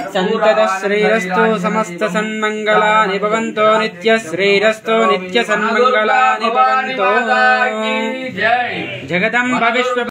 सन्ततश्रीरस्तु समस्तसन्मङ्गलानि भवन्तु नित्यश्रीरस्तु नित्यसन्मङ्गलानि भवन्तु। जगदम्ब विश्व